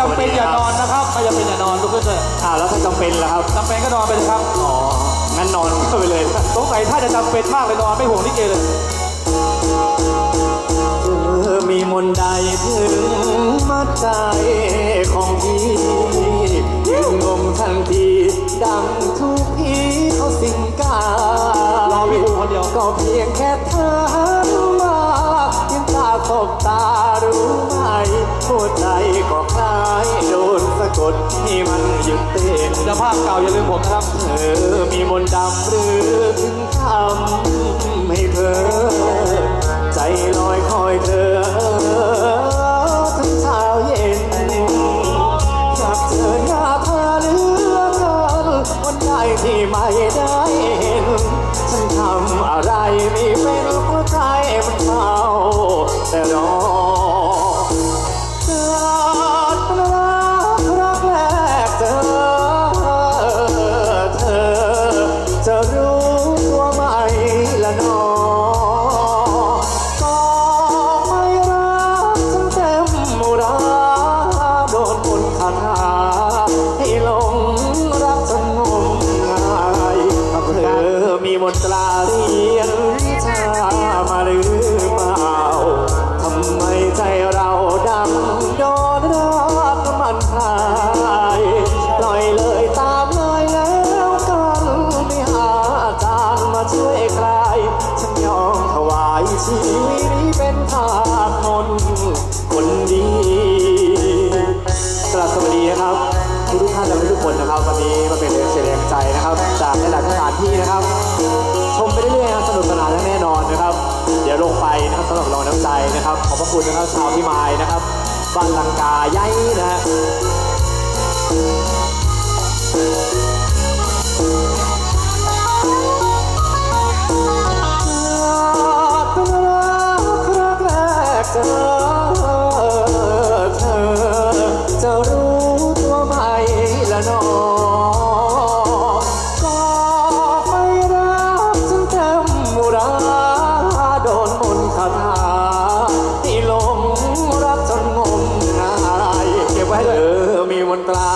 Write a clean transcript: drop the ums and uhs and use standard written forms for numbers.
ำเป็นอย่านอนนะครับไม่จำเป็นอย่านอนลุกขึ้นเลยแล้วถ้าจำเป็นล่ะครับจำเป็นก็นอนไปเลยครับงั้นนอนก็ไปเลยสงสัยถ้าจะจำเป็นมากเลยนอนไม่ห่วงลิเกเลยมีมนต์ใดถึงมัดใจของพี่ยืนงงทันทีดังทุกพี่เขาสิงการอพี่อูคนเดียวก็เพียงแค่เธอมายังตาตกตารู้ไหมหัวใจก็คล้ายโดนสะกดให้มันหยุดเต้นจะภาพเก่าอย่าลืมผมนะครับเธอมีมนต์ดำหรือถึงทำให้เธอใจลอยคอยเธอทั้งเช้าเย็นอยากเจอหน้าเธอเหลือเกินวันใดที่ไม่ได้เห็นฉันทำอะไรไม่เป็นหัวใจมันเมาแต่รอเกิดเป็นรักแรกเธอจะรู้ตัวไหมละน้อมีมนตราเรียนวิชามาหรือเปล่าทำไมใจเราดำโดนรักมันหายปล่อยเลยตามเลยแล้วกันไม่หาอาจารย์มาช่วยใครฉันยอมถวายชีวิตนี้เป็นทาสมนต์คนดีสวัสดีนะครับทุกท่านและทุกคนนะครับวันนี้มาเป็นเสียงแรงใจนะครับจากหลายสถานที่นะครับชมไปเรื่อยๆสนุกสนานแน่นอนนะครับเดี๋ยวลงไปนะครับสำหรับรองน้ำใจนะครับขอบพระคุณนะครับชาวพิมายนะครับบ้านลังกาใหญ่นะฮะเป็นรักแรกเธอจะรู้ตัวไหมละน้อก็ไม่รักฉันเต็มมุราโดนมนต์คาถาที่หลงรักจนงมงายเก็บไว้เลยมีมนตรา